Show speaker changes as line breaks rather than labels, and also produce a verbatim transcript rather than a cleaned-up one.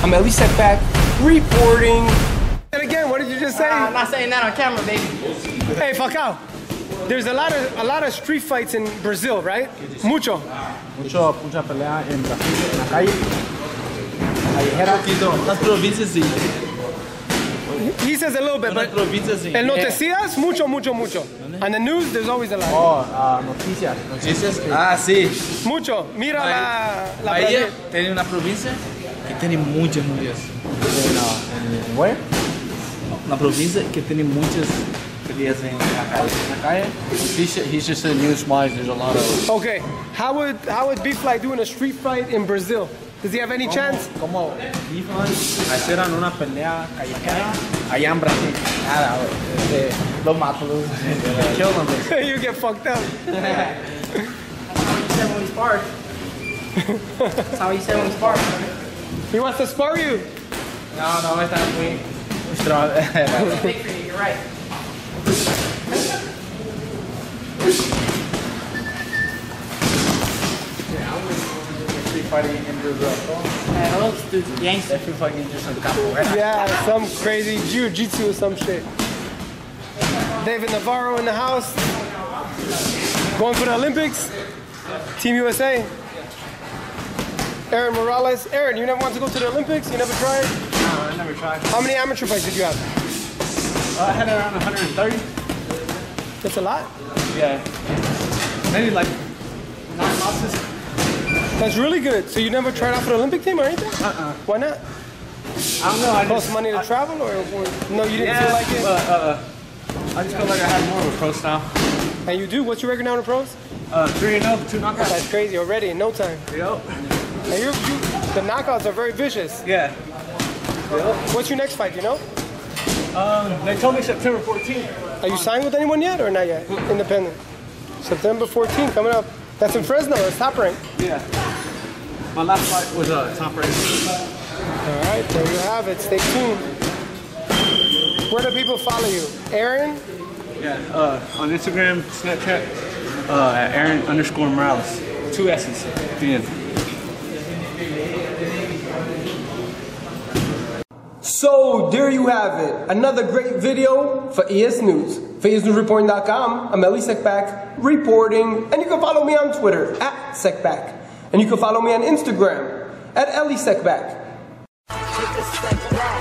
I'm Elie Seckbach reporting. And again, what did you just say?
Uh, I'm not saying that on camera, baby.
Hey, Falcao. There's a lot of a lot of street fights in Brazil, right? Mucho.
Mucho, mucha pelea en Brasil, en la calle. Callejera. Las provincias sí.
He says a little bit, but en noticias, mucho, mucho, mucho. On the news, there's always a lot.
Oh, uh, noticias. Noticias.
Ah, sí.
Mucho. Mira la, la
Bahía tiene una provincia que tiene muchas mujeres.
¿En where?
Una provincia que tiene muchas peleas en la calle.
En la calle. He's just, he's just saying news-wise, there's a lot of...
Okay. How would, how would B F L Y do in a street fight in Brazil? Does he have any chance?
Como B F L Y hicieran una pelea callejera allá en Brasil. Nada, este, lo mato, lo kill them.
You get fucked up.
That's how he said when we sparred. That's how he said when we sparred.
He wants to spar you.
No, no, está muy, muy strong.
Big for you, you're right.
Fighting in Brazil.
Yeah, those dudes are gangsters.
They feel fucking just some capo, right?
Yeah, some crazy jiu-jitsu or some shit. David Navarro in the house. Going for the Olympics. Team U S A. Aaron Morales. Aaron, you never want to go to the Olympics? You never tried?
No, I never tried.
How many amateur fights did you have?
Uh, I had around one hundred thirty.
That's a lot.
Yeah. Maybe like nine losses.
That's really good. So you never tried out for the Olympic team or anything?
Uh-uh.
Why not?
I don't know. I
Cost
just,
money to
I,
travel, or, or no? You didn't
yeah,
feel like it.
But, uh, I just feel like I had more of a pro style.
And you do. What's your record now in the pros?
Uh, three and zero, two knockouts.
That's crazy already in no time.
Yep.
And you're, you, the knockouts are very vicious.
Yeah. Yep.
What's your next fight? You know?
Um, they told me September fourteenth.
Are you signed with anyone yet, or not yet? Independent. September fourteenth coming up. That's in Fresno. It's top rank.
Yeah. My last fight was a uh, top rank.
All right, there you have it. Stay tuned. Where do people follow you? Aaron?
Yeah, uh, on Instagram, Snapchat, uh, at Aaron underscore Morales. Two S's at the end.
So there you have it. Another great video for E S News. For E S News Reporting dot com, I'm Elie Seckbach reporting. And you can follow me on Twitter at Seckbach. And you can follow me on Instagram at Elie Seckbach.
Take a step back.